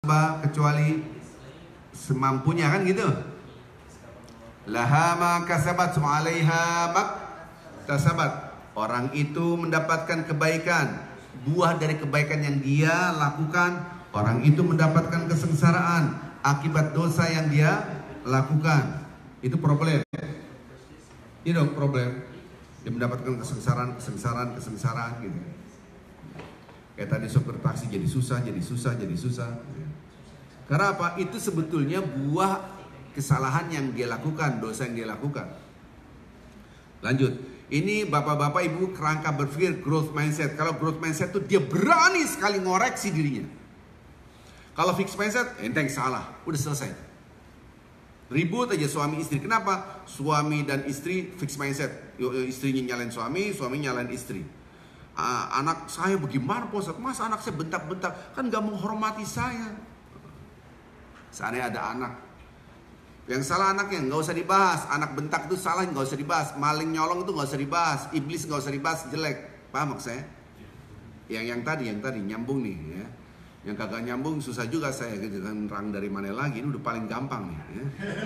kecuali semampunya, kan gitu. Laha ma kasabat wa 'alaiha maktasabat. Orang itu mendapatkan kebaikan, buah dari kebaikan yang dia lakukan. Orang itu mendapatkan kesengsaraan akibat dosa yang dia lakukan. Itu problem. Itu problem. Dia mendapatkan kesengsaraan gitu. Kayak tadi sopir taksi jadi susah. Karena apa? Itu sebetulnya buah kesalahan yang dia lakukan, dosa yang dia lakukan. Lanjut. Ini bapak-bapak ibu kerangka berpikir growth mindset. Kalau growth mindset itu dia berani sekali ngoreksi dirinya. Kalau fixed mindset, enteng salah, udah selesai. Ribut aja suami istri. Kenapa? Suami dan istri fixed mindset. Istrinya nyalain suami, suami nyalain istri. Anak saya bagaimana Pak Ustadz? Masa anak saya bentak-bentak? Kan gak menghormati saya. Seandainya ada anak yang salah, anaknya nggak usah dibahas. Anak bentak itu salah, nggak usah dibahas. Maling nyolong itu nggak usah dibahas. Iblis nggak usah dibahas, jelek. Paham maksud saya? Yang tadi nyambung nih ya. Yang kagak nyambung susah juga saya gitu kan, rang dari mana lagi. Ini udah paling gampang nih ya.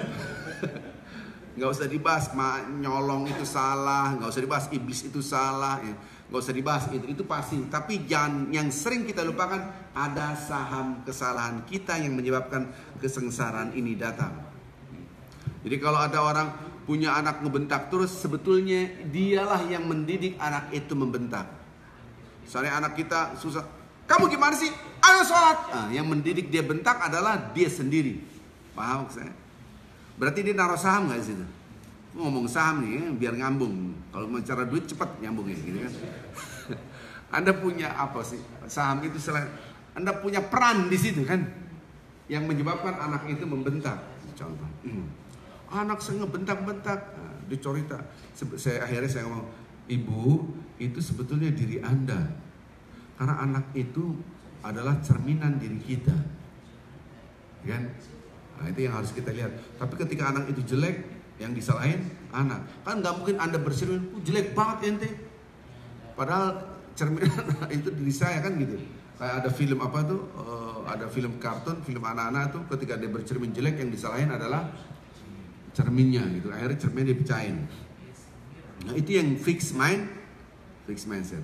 Nggak usah dibahas, nyolong itu salah, nggak usah dibahas, iblis itu salah ya. Nggak usah dibahas, itu pasti. Tapi jangan, yang sering kita lupakan, ada saham kesalahan kita yang menyebabkan kesengsaraan ini datang. Jadi kalau ada orang punya anak ngebentak terus, sebetulnya dialah yang mendidik anak itu membentak. Soalnya anak kita susah, kamu gimana sih? Ayo sholat. Nah, yang mendidik dia bentak adalah dia sendiri. Paham saya? Berarti dia naruh saham gak di situ? Ngomong saham nih ya, biar ngambung. Kalau mau cara duit cepat nyambungnya gitu kan. Anda punya apa sih? Saham itu selain Anda punya peran di situ kan, yang menyebabkan anak itu membentak. Contoh, anak saya ngebentak-bentak, nah, dicorita. Akhirnya saya ngomong, ibu, itu sebetulnya diri Anda. Karena anak itu adalah cerminan diri kita, kan? Nah, itu yang harus kita lihat. Tapi ketika anak itu jelek, yang disalahin anak. Kan nggak mungkin Anda bercermin, jelek banget ente. Padahal cerminan itu diri saya kan gitu. Kayak ada film apa tuh, ada film kartun, film anak-anak tuh, ketika dia bercermin jelek, yang disalahin adalah cerminnya gitu. Akhirnya cermin dipecahin. Nah, itu yang fixed mindset.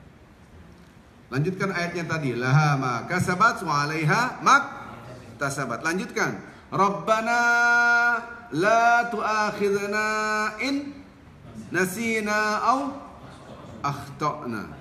Lanjutkan ayatnya tadi, laha ma kasabat wa 'alaiha maktasabat. Lanjutkan. Rabbana la tu'akhidna in nasina au akhtana.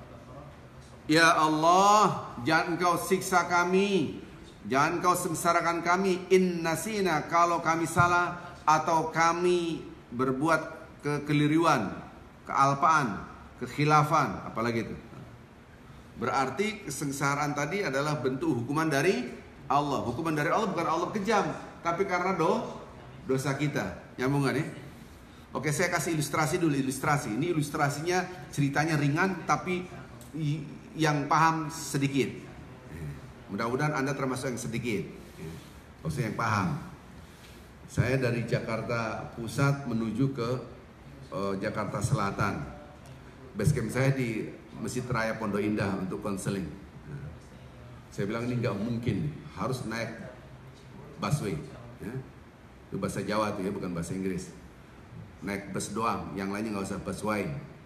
Ya Allah, jangan Engkau siksa kami, jangan Engkau sengsarakan kami in nasina, kalau kami salah atau kami berbuat kekeliruan, kealpaan, kekhilafan, apalagi itu. Berarti kesengsaraan tadi adalah bentuk hukuman dari Allah. Hukuman dari Allah bukan Allah kejam, tapi karena dosa kita. Nyambung gak nih? Oke, saya kasih ilustrasi dulu. Ini ilustrasinya ceritanya ringan, tapi yang paham sedikit. Mudah-mudahan Anda termasuk yang sedikit, maksudnya yang paham. Saya dari Jakarta Pusat menuju ke Jakarta Selatan. Basecamp saya di Masjid Raya Pondok Indah untuk konseling. Saya bilang ini nggak mungkin, harus naik busway. Ya. Itu bahasa Jawa tuh ya, bukan bahasa Inggris. Naik bus doang, yang lainnya nggak usah busway.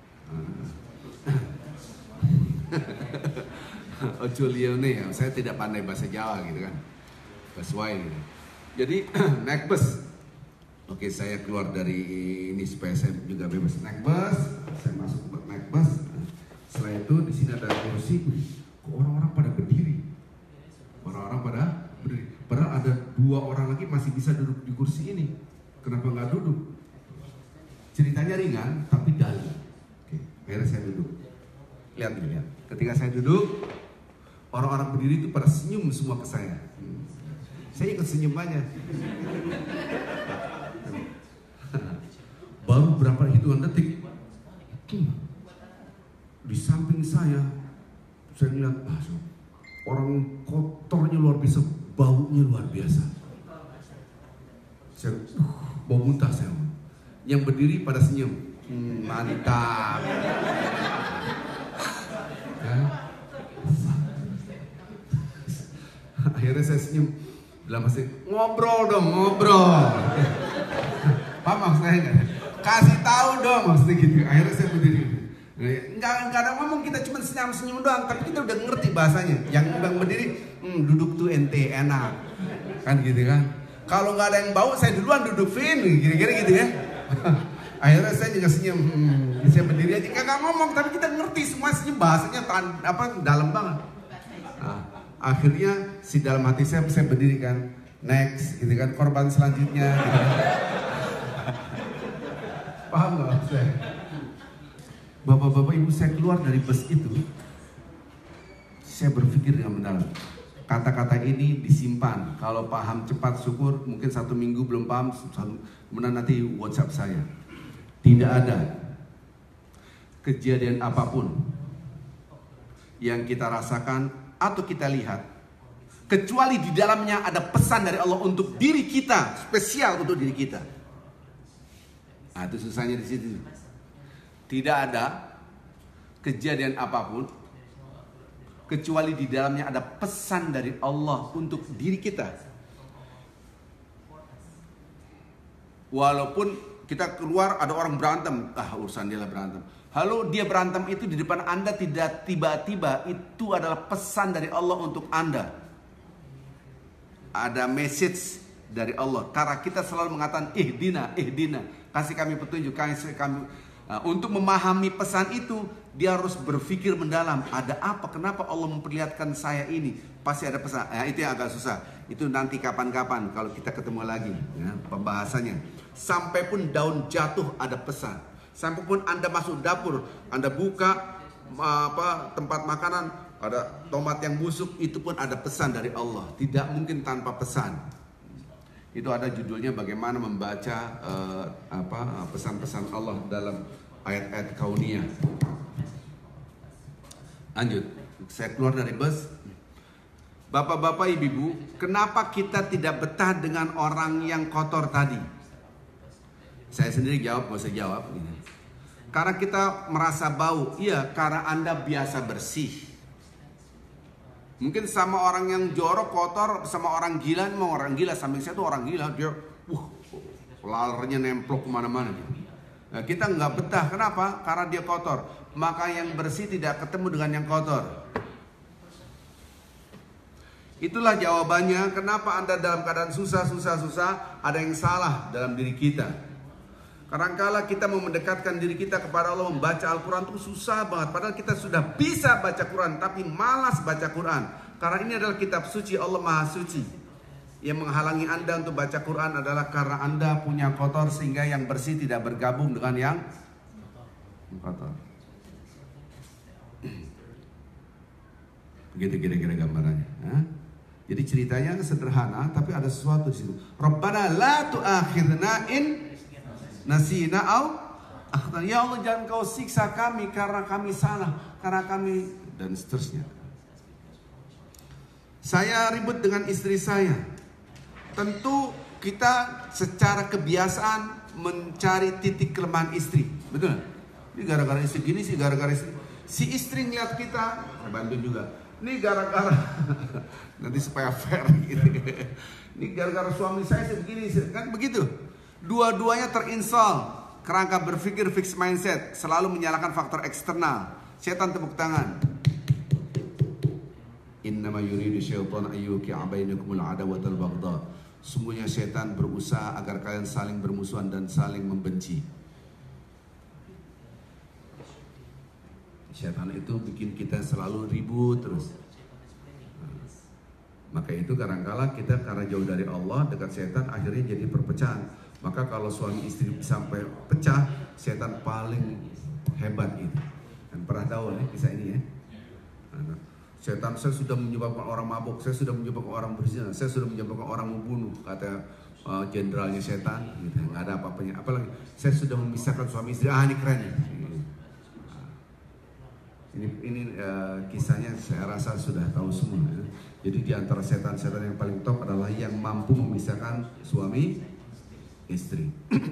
Julio nih, saya tidak pandai bahasa Jawa gitu kan, busway gitu. Jadi naik bus. Oke, saya keluar dari ini supaya saya juga bebas naik bus. Saya masuk naik bus. Setelah itu di sini ada kursi, kok orang-orang pada berdiri. Padahal ada 2 orang lagi masih bisa duduk di kursi ini. Kenapa nggak duduk? Ceritanya ringan, tapi dalam. Oke, akhirnya saya duduk. Lihat. Ketika saya duduk, orang-orang berdiri itu pada senyum semua ke saya. Saya ikut senyumannya. Baru berapa hitungan detik, di samping saya lihat orang kotornya luar biasa, baunya luar biasa. Saya bau muntah saya. Yang berdiri pada senyum, mantap. Akhirnya saya senyum. Dalam hati, ngobrol dong, ngobrol. Paham maksudnya nggak? Kasih tahu dong maksudnya gitu. Akhirnya saya berdiri. Nggak ada ngomong, kita cuma senyum doang. Tapi kita udah ngerti bahasanya. Yang udah berdiri, duduk tuh ente enak. Kan gitu kan. Kalau nggak ada yang bau, saya duluan duduk kira-kira gitu ya. Akhirnya saya juga senyum. Saya berdiri aja, nggak ngomong. Tapi kita ngerti semua senyum, bahasanya dalam banget. Nah, akhirnya si dalam hati saya berdiri kan. Next, gitu kan, korban selanjutnya. Gitu kan. Paham nggak saya? Bapak-bapak ibu, saya keluar dari bus itu, saya berpikir dengan mendalam. Kata-kata ini disimpan. Kalau paham cepat syukur, mungkin 1 minggu belum paham, kemudian nanti WhatsApp saya. Tidak ada kejadian apapun yang kita rasakan atau kita lihat, kecuali di dalamnya ada pesan dari Allah untuk diri kita, spesial untuk diri kita. Nah, itu susahnya di situ. Tidak ada kejadian apapun kecuali di dalamnya ada pesan dari Allah untuk diri kita. Walaupun kita keluar ada orang berantem, urusan dia lah berantem. Lalu dia berantem itu di depan Anda, tidak tiba-tiba itu adalah pesan dari Allah untuk Anda. Ada message dari Allah. Karena kita selalu mengatakan ihdina, kasih kami petunjuk, kasih kami. Untuk memahami pesan itu, dia harus berpikir mendalam. Ada apa? Kenapa Allah memperlihatkan saya ini? Pasti ada pesan. Itu yang agak susah. Itu nanti kapan-kapan kalau kita ketemu lagi, ya, pembahasannya. Sampai pun daun jatuh ada pesan. Sampai pun Anda masuk dapur, Anda buka tempat makanan, ada tomat yang busuk, itu pun ada pesan dari Allah. Tidak mungkin tanpa pesan. Itu ada judulnya bagaimana membaca pesan-pesan Allah dalam ayat-ayat kauniyah. Lanjut, saya keluar dari bus. Bapak-bapak, ibu-ibu, kenapa kita tidak betah dengan orang yang kotor tadi? Saya sendiri jawab, gak usah jawab. Karena kita merasa bau. Iya, karena Anda biasa bersih. Mungkin sama orang yang jorok, kotor, sama orang gila. Memang orang gila, samping saya tuh orang gila. Dia, lalernya nemplok kemana-mana. Nah, kita nggak betah. Kenapa? Karena dia kotor. Maka yang bersih tidak ketemu dengan yang kotor. Itulah jawabannya. Kenapa Anda dalam keadaan susah, ada yang salah dalam diri kita. Kadangkala kita mau mendekatkan diri kita kepada Allah, membaca Al-Quran itu susah banget. Padahal kita sudah bisa baca Quran, tapi malas baca Quran. Karena ini adalah kitab suci, Allah Maha Suci. Yang menghalangi Anda untuk baca Quran adalah karena Anda punya kotor, sehingga yang bersih tidak bergabung dengan yang kotor. Begitu kira-kira gambarannya. Jadi ceritanya sederhana, tapi ada sesuatu di situ. Rabbana la tu'akhidna in nasina au akhtana. Ya Allah, jangan kau siksa kami karena kami salah, karena kami, dan seterusnya. Saya ribut dengan istri saya. Tentu kita secara kebiasaan mencari titik kelemahan istri. Betul? Ini gara-gara istri gini sih, gara-gara istri. Si istri ngeliat kita, bantu juga. Ini gara-gara nanti supaya fair gitu. Ini gara-gara suami saya sih begini, kan begitu. Dua-duanya terinstall kerangka berpikir fixed mindset, selalu menyalahkan faktor eksternal. Setan tepuk tangan. Innama yuridu syaitan ayyuqi'a bainakumul adawata wal baghdha. Sungguhnya setan berusaha agar kalian saling bermusuhan dan saling membenci. Setan itu bikin kita selalu ribut terus. Maka itu kadang-kala kita karena jauh dari Allah, dekat setan, akhirnya jadi perpecahan. Maka kalau suami istri sampai pecah, setan paling hebat itu. Dan pernah tahu nih kisah ini ya. Setan, saya sudah menyebabkan orang mabuk, saya sudah menyebabkan orang berzina, saya sudah menyebabkan orang membunuh, kata jenderalnya setan. Gitu. Nggak ada apa-apanya. Apalagi saya sudah memisahkan suami istri. Ini keren ya. Ini kisahnya saya rasa sudah tahu semua. Ya. Jadi di antara setan-setan yang paling top adalah yang mampu memisahkan suami istri.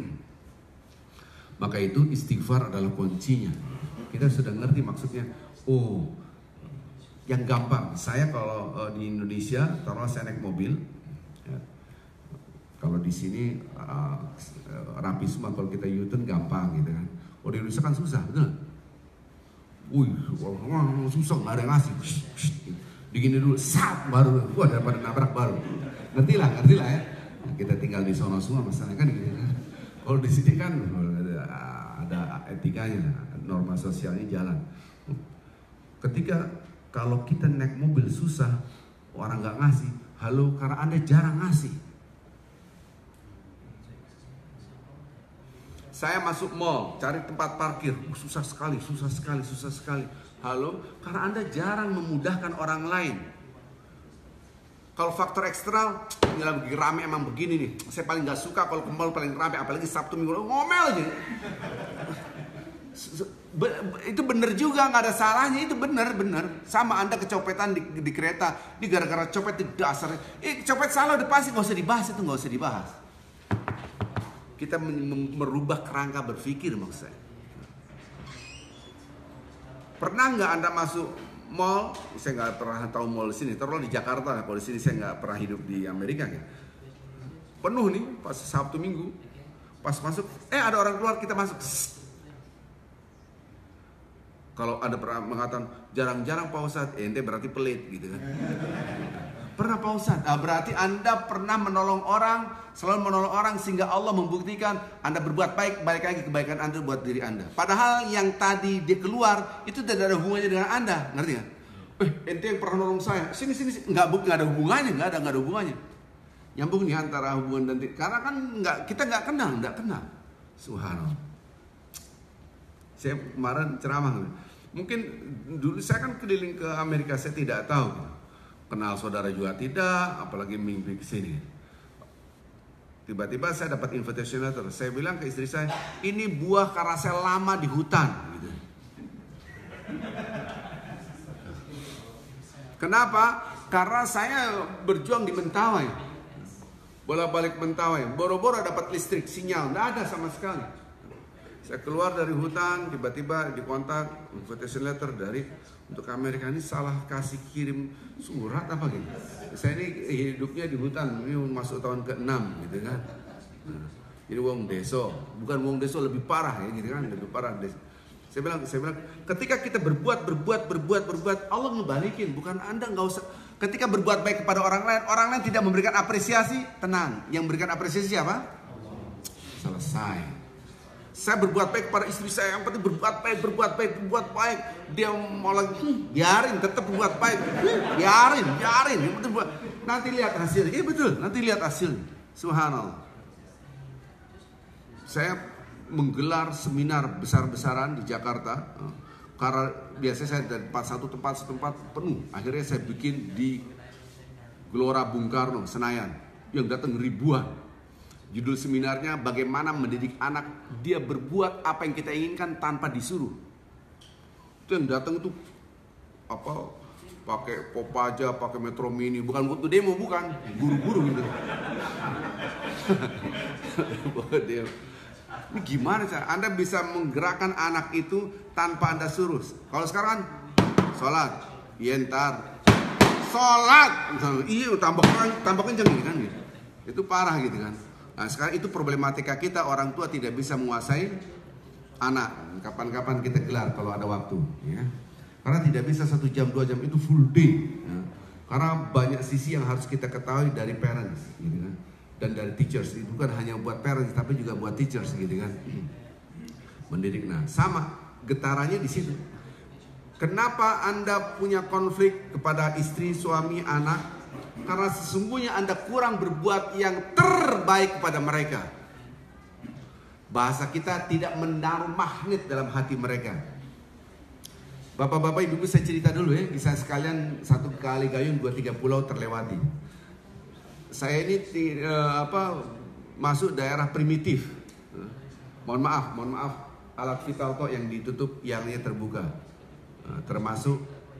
Maka itu istighfar adalah kuncinya. Kita sudah ngerti maksudnya. Oh, yang gampang. Saya kalau di Indonesia, taruhlah saya naik mobil, ya. Kalau di sini rapi semua, kalau kita U-turn gampang gitu kan. Kalau di Indonesia kan susah, betul? Wih, susah, nggak ada yang ngasih. Digini dulu, sap, baru, wah daripada nabrak baru. Ngerti lah ya. Nah, kita tinggal di sono semua masalahnya kan gitu kan. Kalau di sini kan ada etikanya, norma sosialnya jalan. Ketika kalau kita naik mobil susah, orang nggak ngasih, halo, karena Anda jarang ngasih. Saya masuk mall, cari tempat parkir, susah sekali. Halo, karena Anda jarang memudahkan orang lain. Kalau faktor eksternal, ini lagi rame emang begini nih. Saya paling nggak suka kalau ke mall paling rame, apalagi Sabtu Minggu, ngomel aja. Itu bener juga, nggak ada salahnya, itu bener. Sama Anda kecopetan di kereta, di gara-gara copet di dasar. Copet salah udah pasti, nggak usah dibahas. Kita merubah kerangka berpikir maksud saya. Pernah nggak Anda masuk mall? Saya nggak pernah tahu mall di sini. Terus di Jakarta, kalau di sini saya nggak pernah hidup di Amerika kan. Penuh nih pas Sabtu Minggu. Pas masuk, ada orang keluar, kita masuk. Kalau ada pernah mengatakan jarang-jarang Pak Ustadz, ente berarti pelit gitu kan. Pernah Pak Ustadz, berarti Anda pernah menolong orang, selalu menolong orang sehingga Allah membuktikan Anda berbuat baik, balik lagi kebaikan Anda buat diri Anda. Padahal yang tadi dia keluar itu tidak ada hubungannya dengan Anda, ngerti kan? Ente yang pernah nolong saya, sini, nggak ada hubungannya, nggak ada hubungannya. Nyambung nih antara hubungan dan karena kan kita nggak kenal. Subhanallah. Saya kemarin ceramah, mungkin dulu saya kan keliling ke Amerika, saya tidak tahu. Kenal saudara juga tidak, apalagi mimpi ke sini. Tiba-tiba saya dapat invitation letter. Saya bilang ke istri saya, ini buah karena saya lama di hutan. Gitu. Kenapa? Karena saya berjuang di Mentawai. Bolak-balik Mentawai. Boro-boro dapat listrik, sinyal. Nggak ada sama sekali. Saya keluar dari hutan, tiba-tiba dikontak invitation letter dari untuk Amerika. Ini salah kasih kirim surat apa gitu. Saya ini hidupnya di hutan, ini masuk tahun ke-6 gitu kan. Jadi wong deso, bukan wong deso, lebih parah ya gitu kan, lebih parah. Saya bilang ketika kita berbuat, Allah ngebalikin, bukan Anda nggak usah. Ketika berbuat baik kepada orang lain tidak memberikan apresiasi, tenang. Yang memberikan apresiasi apa? Selesai. Saya berbuat baik kepada istri saya, yang penting berbuat baik. Dia mau lagi, biarin, tetap berbuat baik. Biarin. Yang penting buat. Nanti lihat hasilnya. Betul, nanti lihat hasilnya. Subhanallah. Saya menggelar seminar besar-besaran di Jakarta. Karena biasanya saya dari satu tempat penuh. Akhirnya saya bikin di Gelora Bung Karno, Senayan. Yang datang ribuan. Judul seminarnya bagaimana mendidik anak dia berbuat apa yang kita inginkan tanpa disuruh. Itu yang datang itu apa? Pakai Kopaja, pakai Metro Mini, bukan waktu demo, bukan guru-guru gitu. Ini gimana cara Anda bisa menggerakkan anak itu tanpa Anda suruh? Kalau sekarang kan sholat, ntar sholat, iya tambah kenceng gitu kan? Itu parah gitu kan? Nah sekarang itu problematika kita, orang tua tidak bisa menguasai anak. Kapan-kapan kita gelar kalau ada waktu ya. Karena tidak bisa 1 jam 2 jam, itu full day ya. Karena banyak sisi yang harus kita ketahui dari parents gitu kan. Dan dari teachers, itu bukan hanya buat parents tapi juga buat teachers gitu kan. Mendidik, nah sama getarannya di situ. Kenapa Anda punya konflik kepada istri, suami, anak? Karena sesungguhnya Anda kurang berbuat yang terbaik kepada mereka. Bahasa kita tidak menaruh magnet dalam hati mereka. Bapak-bapak, ibu-ibu, saya cerita dulu ya. Kisah sekalian, 1 kali gayung 2-3 pulau terlewati. Saya ini masuk daerah primitif. Mohon maaf, alat vital kok yang ditutup, yang terbuka. Termasuk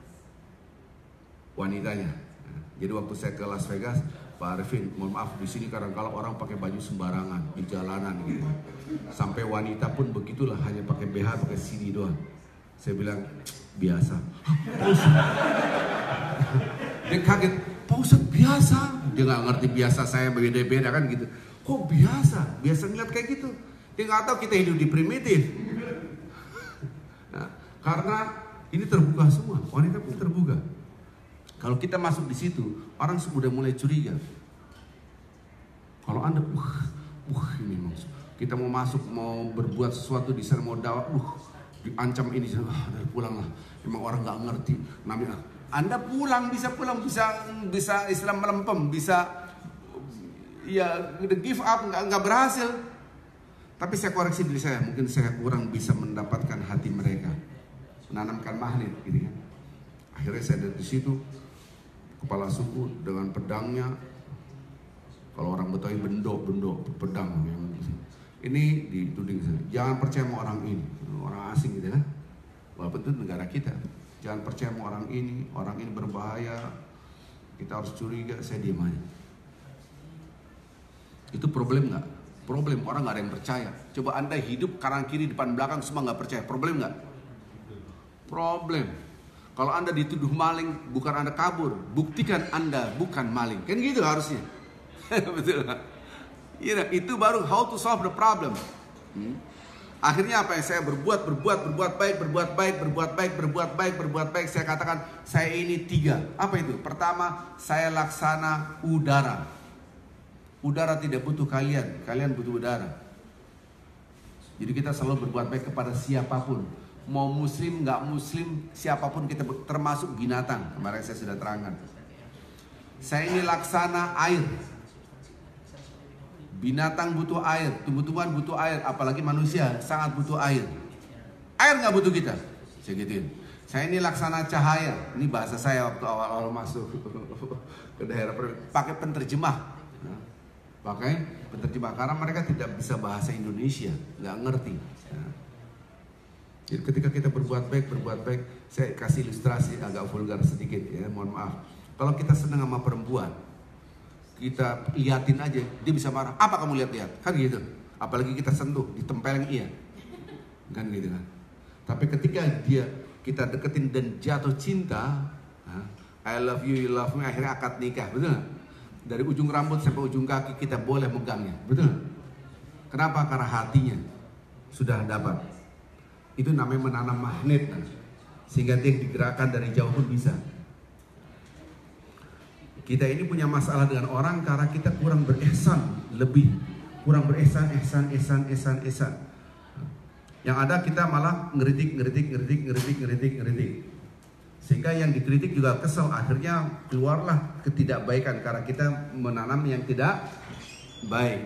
wanitanya. Jadi waktu saya ke Las Vegas, Pak Arifin, mohon maaf di sini kadang-kala orang pakai baju sembarangan di jalanan gitu. Sampai wanita pun begitulah, hanya pakai BH, pakai CD doang. Saya bilang biasa. Terus Dia kaget, Pak Ustadz biasa. Dia nggak ngerti biasa saya beda-beda kan gitu. Kok biasa? Biasa ngeliat kayak gitu. Dia nggak tahu kita hidup di primitif. Nah, karena ini terbuka semua, wanita pun terbuka. Kalau kita masuk di situ, orang sudah mulai curiga. Kalau Anda, ini kita mau masuk, mau berbuat sesuatu di sana, mau dakwah, diancam ini, dari pulanglah. Emang orang nggak ngerti. Namanya, Anda bisa Islam melempem, bisa ya give up, nggak berhasil. Tapi saya koreksi diri saya, mungkin saya kurang bisa mendapatkan hati mereka, menanamkan magnet, gitu kan. Akhirnya saya dari situ, kepala suku dengan pedangnya. Kalau orang Betawi bendok pedang yang ini dituding, jangan percaya sama orang ini, orang asing gitu kan. Walaupun itu negara kita, jangan percaya sama orang ini berbahaya, kita harus curiga. Saya diam aja. Itu problem nggak? Problem, orang nggak ada yang percaya. Coba Anda hidup kanan kiri depan belakang semua nggak percaya, problem nggak? Problem. Kalau Anda dituduh maling, bukan Anda kabur, buktikan Anda bukan maling, kan gitu harusnya. Betul. Ya, itu baru how to solve the problem. Akhirnya apa yang saya berbuat baik. Saya katakan saya ini 3. Apa itu? Pertama, saya laksana udara. Udara tidak butuh kalian butuh udara. Jadi kita selalu berbuat baik kepada siapapun, mau muslim nggak muslim, siapapun kita, termasuk binatang. Kemarin saya sudah terangkan. Saya ini laksana air. Binatang butuh air, tumbuh-tumbuhan butuh air, apalagi manusia sangat butuh air. Air nggak butuh kita. Saya gituin. Saya ini laksana cahaya. Ini bahasa saya waktu awal-awal masuk ke daerah, pakai penterjemah. Pakai penterjemah karena mereka tidak bisa bahasa Indonesia, nggak ngerti. Jadi ketika kita berbuat baik, saya kasih ilustrasi agak vulgar sedikit ya, mohon maaf. Kalau kita senang sama perempuan, kita liatin aja, dia bisa marah. Apa kamu lihat-lihat? Kan gitu. Apalagi kita sentuh, ditempeleng iya. Kan gitu kan. Tapi ketika kita deketin dan jatuh cinta, I love you, you love me, akhirnya akad nikah, betul gak? Dari ujung rambut sampai ujung kaki kita boleh megangnya, betul gak? Kenapa? Karena hatinya sudah dapat. Itu namanya menanam magnet, sehingga dia digerakkan dari jauh pun bisa. Kita ini punya masalah dengan orang karena kita kurang berihsan lebih, kurang berihsan. Yang ada kita malah ngeritik. Sehingga yang dikritik juga kesel, akhirnya keluarlah ketidakbaikan karena kita menanam yang tidak baik.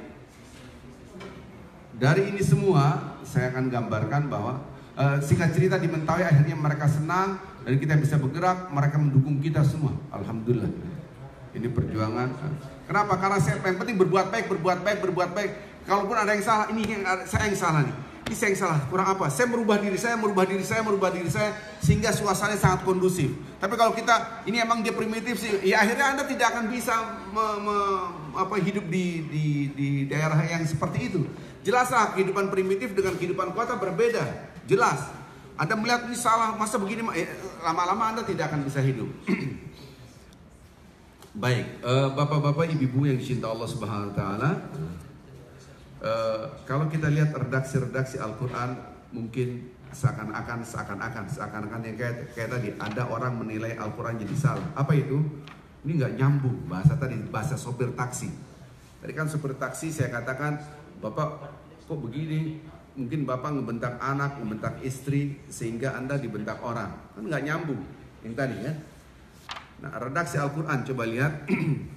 Dari ini semua saya akan gambarkan bahwa singkat cerita di Mentawai akhirnya mereka senang dan kita bisa bergerak, mereka mendukung kita semua. Alhamdulillah. Ini perjuangan. Kenapa? Karena saya yang penting berbuat baik. Kalaupun ada yang salah, ini saya yang salah nih. Ini saya yang salah. Kurang apa? Saya merubah diri saya sehingga suasananya sangat kondusif. Tapi kalau kita ini emang dia primitif sih, ya akhirnya Anda tidak akan bisa hidup di daerah yang seperti itu. Jelaslah kehidupan primitif dengan kehidupan kota berbeda. Jelas. Anda melihat ini salah, masa begini, lama-lama Anda tidak akan bisa hidup. Baik, bapak-bapak, ibu-ibu yang dicinta Allah Subhanahu Wa Taala, kalau kita lihat redaksi Al-Quran, mungkin seakan-akan yang kayak tadi ada orang menilai Al-Quran jadi salah. Apa itu? Ini nggak nyambung bahasa sopir taksi. Tadi kan sopir taksi saya katakan, bapak kok begini? Mungkin bapak ngebentak anak, ngebentak istri sehingga Anda dibentak orang, kan nggak nyambung yang tadi kan. Nah, redaksi Al-Quran coba lihat